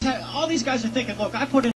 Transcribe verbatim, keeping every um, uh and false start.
all these guys are thinking, look, I put in